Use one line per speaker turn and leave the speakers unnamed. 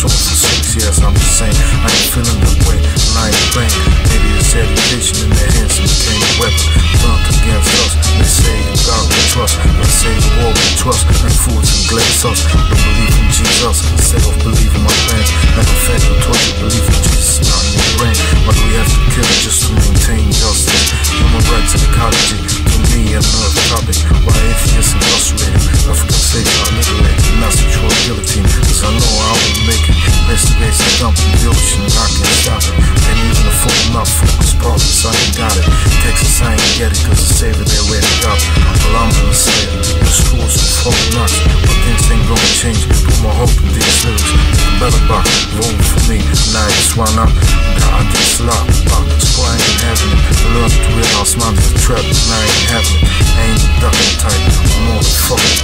soul for 6 years, I'm the same. I ain't feeling that way, and I ain't praying. Maybe it's education in their hands and became a weapon turned against us. They say in God we trust, they say in war we trust, and fools and glad sauce. Don't believe in Jesus instead of believing my plans. Matter of fact, I told you believe in Jesus, not in your brain. Why do we have to kill it just to maintain justice? Human rights and ecology, to me another topic. Why atheists incarcerated, African slaves are liberated, Nazi troll guillotine. Cause I know I will make it. Investigates and dump in the ocean, I can't stop it. Ain't even a phone, not focus problems, I ain't got it. Texas, I ain't get it, cause the savior they're ready to go. Well, I'm gonna say it, the schools are fucking nuts, but things ain't gonna change. Put my hope in these lyrics, better box, vote for me. Now I just wanna, God, this lot, that's why I ain't having it. I learned to realize my trap, and I ain't having it. I ain't the ducking type, I'm more the fucking